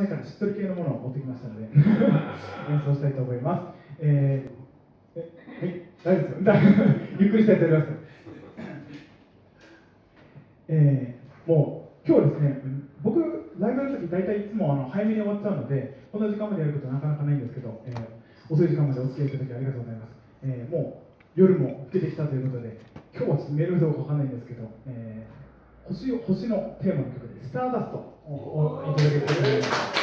前からしっとり系のものを持ってきましたので演奏したいと思います。はい、大丈夫ですよ。ゆっくりしたいと思います。もう今日ですね、僕ライブの時大体いつも早めに終わっちゃうので、こんな時間までやることなかなかないんですけど、遅い時間までお付き合いいただきありがとうございます。もう夜も更けてきたということで、今日はちょっとメールどうかわかんないんですけど、星のテーマの曲で「スターダスト」をいただけたらと思います。